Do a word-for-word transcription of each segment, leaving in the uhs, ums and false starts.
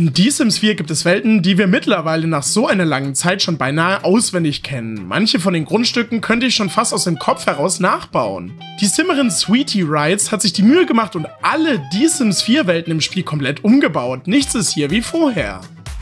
In Die Sims vier gibt es Welten, die wir mittlerweile nach so einer langen Zeit schon beinahe auswendig kennen. Manche von den Grundstücken könnte ich schon fast aus dem Kopf heraus nachbauen. Die Simmerin Sweetie Rides hat sich die Mühe gemacht und alle Die Sims vier Welten im Spiel komplett umgebaut. Nichts ist hier wie vorher.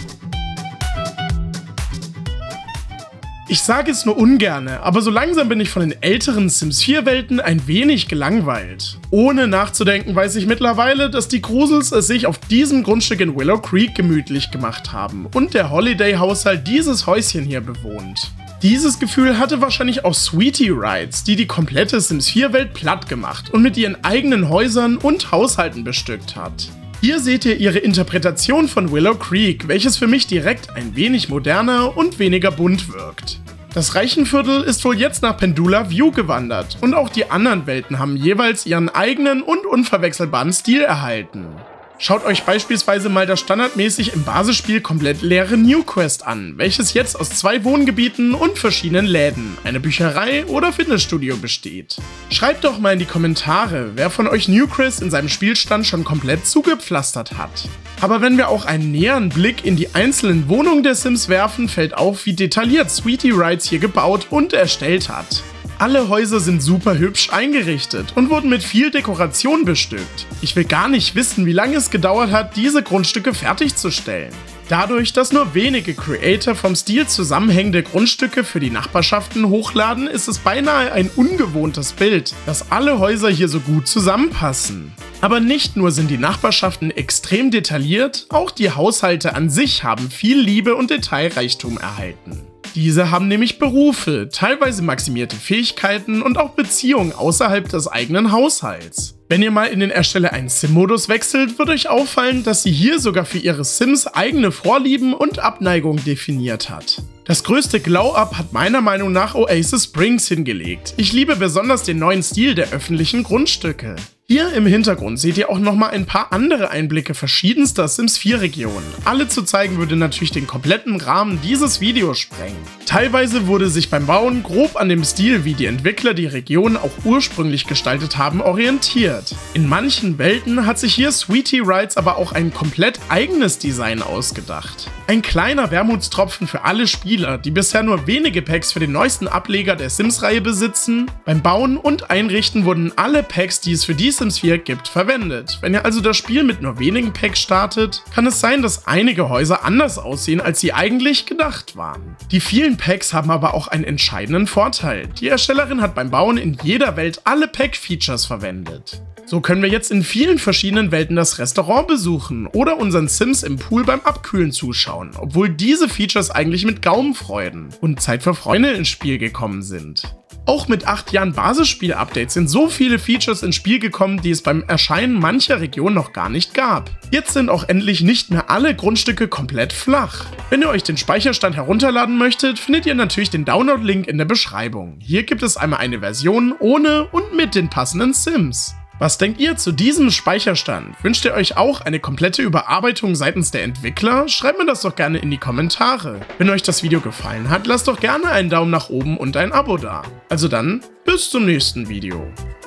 Ich sage es nur ungerne, aber so langsam bin ich von den älteren Sims vier Welten ein wenig gelangweilt. Ohne nachzudenken weiß ich mittlerweile, dass die Grusels es sich auf diesem Grundstück in Willow Creek gemütlich gemacht haben und der Holiday-Haushalt dieses Häuschen hier bewohnt. Dieses Gefühl hatte wahrscheinlich auch Sweetie Rides, die die komplette Sims vier Welt platt gemacht und mit ihren eigenen Häusern und Haushalten bestückt hat. Hier seht ihr ihre Interpretation von Willow Creek, welches für mich direkt ein wenig moderner und weniger bunt wirkt. Das Reichenviertel ist wohl jetzt nach Pendula View gewandert und auch die anderen Welten haben jeweils ihren eigenen und unverwechselbaren Stil erhalten. Schaut euch beispielsweise mal das standardmäßig im Basisspiel komplett leere New Quest an, welches jetzt aus zwei Wohngebieten und verschiedenen Läden, eine Bücherei oder Fitnessstudio besteht. Schreibt doch mal in die Kommentare, wer von euch New Quest in seinem Spielstand schon komplett zugepflastert hat. Aber wenn wir auch einen näheren Blick in die einzelnen Wohnungen der Sims werfen, fällt auf, wie detailliert Sweetie Rides hier gebaut und erstellt hat. Alle Häuser sind super hübsch eingerichtet und wurden mit viel Dekoration bestückt. Ich will gar nicht wissen, wie lange es gedauert hat, diese Grundstücke fertigzustellen. Dadurch, dass nur wenige Creator vom Stil zusammenhängende Grundstücke für die Nachbarschaften hochladen, ist es beinahe ein ungewohntes Bild, dass alle Häuser hier so gut zusammenpassen. Aber nicht nur sind die Nachbarschaften extrem detailliert, auch die Haushalte an sich haben viel Liebe und Detailreichtum erhalten. Diese haben nämlich Berufe, teilweise maximierte Fähigkeiten und auch Beziehungen außerhalb des eigenen Haushalts. Wenn ihr mal in den Erstelle einen Sim-Modus wechselt, wird euch auffallen, dass sie hier sogar für ihre Sims eigene Vorlieben und Abneigungen definiert hat. Das größte Glow-Up hat meiner Meinung nach Oasis Springs hingelegt. Ich liebe besonders den neuen Stil der öffentlichen Grundstücke. Hier im Hintergrund seht ihr auch nochmal ein paar andere Einblicke verschiedenster Sims vier Regionen. Alle zu zeigen würde natürlich den kompletten Rahmen dieses Videos sprengen. Teilweise wurde sich beim Bauen grob an dem Stil, wie die Entwickler die Region auch ursprünglich gestaltet haben, orientiert. In manchen Welten hat sich hier Sweetie Rides aber auch ein komplett eigenes Design ausgedacht. Ein kleiner Wermutstropfen für alle Spieler, die bisher nur wenige Packs für den neuesten Ableger der Sims-Reihe besitzen. Beim Bauen und Einrichten wurden alle Packs, die es für die Sims vier gibt, verwendet. Wenn ihr also das Spiel mit nur wenigen Packs startet, kann es sein, dass einige Häuser anders aussehen, als sie eigentlich gedacht waren. Die vielen Packs haben aber auch einen entscheidenden Vorteil. Die Erstellerin hat beim Bauen in jeder Welt alle Pack-Features verwendet. So können wir jetzt in vielen verschiedenen Welten das Restaurant besuchen oder unseren Sims im Pool beim Abkühlen zuschauen, obwohl diese Features eigentlich mit Gaumenfreuden und Zeit für Freunde ins Spiel gekommen sind. Auch mit acht Jahren Basisspiel-Updates sind so viele Features ins Spiel gekommen, die es beim Erscheinen mancher Regionen noch gar nicht gab. Jetzt sind auch endlich nicht mehr alle Grundstücke komplett flach. Wenn ihr euch den Speicherstand herunterladen möchtet, findet ihr natürlich den Download-Link in der Beschreibung. Hier gibt es einmal eine Version ohne und mit den passenden Sims. Was denkt ihr zu diesem Speicherstand? Wünscht ihr euch auch eine komplette Überarbeitung seitens der Entwickler? Schreibt mir das doch gerne in die Kommentare. Wenn euch das Video gefallen hat, lasst doch gerne einen Daumen nach oben und ein Abo da. Also dann, bis zum nächsten Video.